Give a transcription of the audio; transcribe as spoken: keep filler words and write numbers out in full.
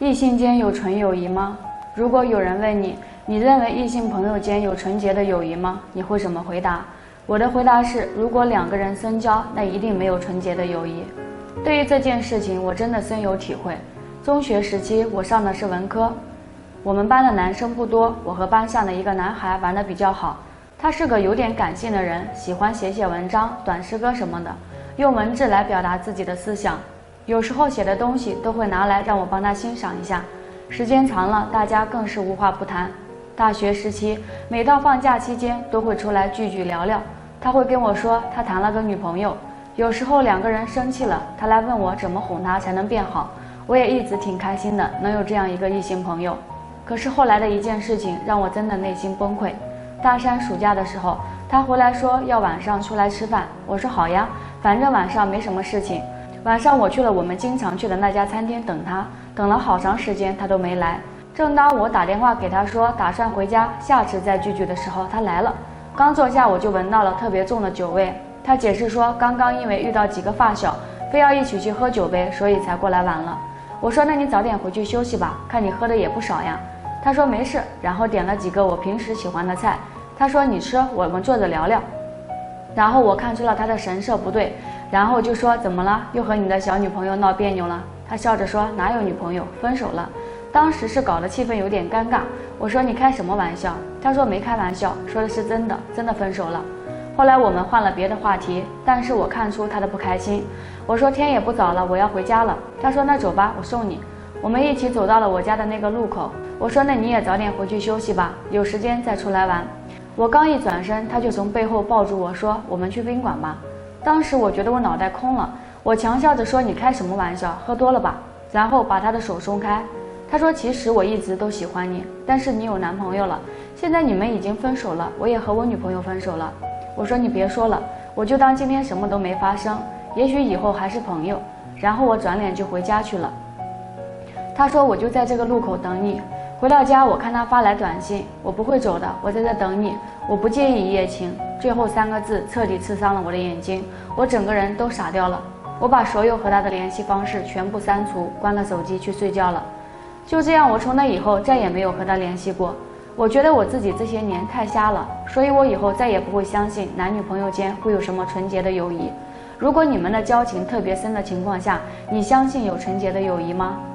异性间有纯友谊吗？如果有人问你，你认为异性朋友间有纯洁的友谊吗？你会怎么回答？我的回答是，如果两个人深交，那一定没有纯洁的友谊。对于这件事情，我真的深有体会。中学时期，我上的是文科，我们班的男生不多，我和班上的一个男孩玩得比较好。他是个有点感性的人，喜欢写写文章、短诗歌什么的，用文字来表达自己的思想。有时候写的东西都会拿来让我帮他欣赏一下，时间长了，大家更是无话不谈。大学时期，每到放假期间都会出来聚聚聊聊。他会跟我说他谈了个女朋友，有时候两个人生气了，他来问我怎么哄他才能变好。我也一直挺开心的，能有这样一个异性朋友。可是后来的一件事情让我真的内心崩溃。大三暑假的时候，他回来说要晚上出来吃饭，我说好呀，反正晚上没什么事情。晚上我去了我们经常去的那家餐厅等他，等了好长时间他都没来。正当我打电话给他说打算回家，下次再聚聚的时候，他来了。刚坐下我就闻到了特别重的酒味。他解释说刚刚因为遇到几个发小，非要一起去喝酒呗，所以才过来晚了。我说那你早点回去休息吧，看你喝的也不少呀。他说没事，然后点了几个我平时喜欢的菜。他说你吃，我们坐着聊聊。然后我看出了他的神色不对，然后就说怎么了，又和你的小女朋友闹别扭了？他笑着说哪有女朋友，分手了。当时是搞得气氛有点尴尬。我说你开什么玩笑？他说没开玩笑，说的是真的，真的分手了。后来我们换了别的话题，但是我看出他的不开心。我说天也不早了，我要回家了。他说那走吧，我送你。我们一起走到了我家的那个路口。我说那你也早点回去休息吧，有时间再出来玩。我刚一转身，他就从背后抱住我说我们去宾馆吧。当时我觉得我脑袋空了，我强笑着说你开什么玩笑，喝多了吧。然后把他的手松开。他说其实我一直都喜欢你，但是你有男朋友了，现在你们已经分手了，我也和我女朋友分手了。我说你别说了，我就当今天什么都没发生，也许以后还是朋友。然后我转脸就回家去了。他说我就在这个路口等你。回到家我看他发来短信，我不会走的，我在这等你，我不介意一夜情。最后三个字彻底刺伤了我的眼睛，我整个人都傻掉了。我把所有和他的联系方式全部删除，关了手机去睡觉了。就这样，我从那以后再也没有和他联系过。我觉得我自己这些年太瞎了，所以我以后再也不会相信男女朋友间会有什么纯洁的友谊。如果你们的交情特别深的情况下，你相信有纯洁的友谊吗？